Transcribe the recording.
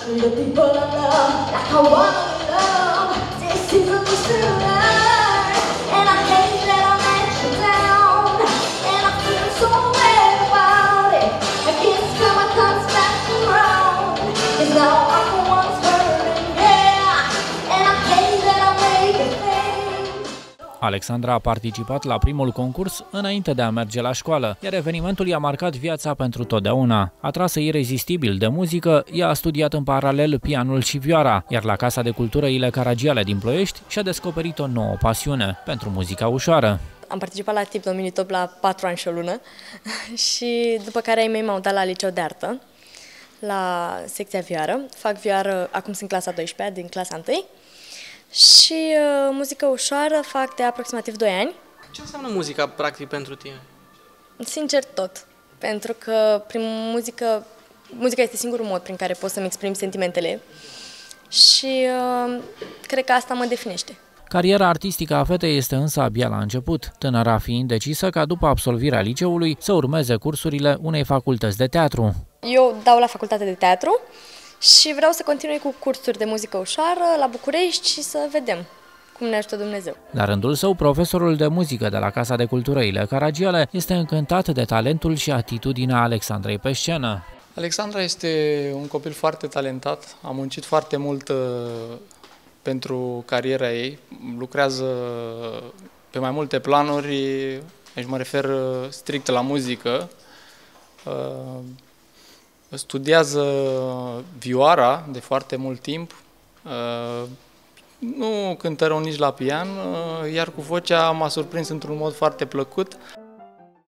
The people I love, like I wanna love, this is what we should learn. And I hate that I let you down, and I feel so bad about it. I can't feel my comes back around, 'cause now I'm the one's hurting, yeah. And I hate that I make a thing. Alexandra a participat la primul concurs înainte de a merge la școală, iar evenimentul i-a marcat viața pentru totdeauna. Atrasă irezistibil de muzică, ea a studiat în paralel pianul și vioara, iar la Casa de Cultură Ile Caragiale din Ploiești și-a descoperit o nouă pasiune pentru muzica ușoară. Am participat la Tip Domini Top la 4 ani și o lună și după care ai mei m-au dat la liceu de artă, la secția vioară. Fac vioară, acum sunt clasa 12-a, din clasa 1 și muzică ușoară fac de aproximativ 2 ani. Ce înseamnă muzica, practic, pentru tine? Sincer, tot. Pentru că prin muzica este singurul mod prin care pot să-mi exprim sentimentele și cred că asta mă definește. Cariera artistică a fetei este însă abia la început, tânăra fiind decisă ca după absolvirea liceului să urmeze cursurile unei facultăți de teatru. Eu dau la facultate de teatru și vreau să continui cu cursuri de muzică ușoară la București și să vedem cum ne ajută Dumnezeu. La rândul său, profesorul de muzică de la Casa de Cultură Ile Caragiale este încântat de talentul și atitudinea Alexandrei pe scenă. Alexandra este un copil foarte talentat, a muncit foarte mult pentru cariera ei, lucrează pe mai multe planuri, aici mă refer strict la muzică, studiază vioara de foarte mult timp, nu cântă rău nici la pian, iar cu vocea m-a surprins într-un mod foarte plăcut.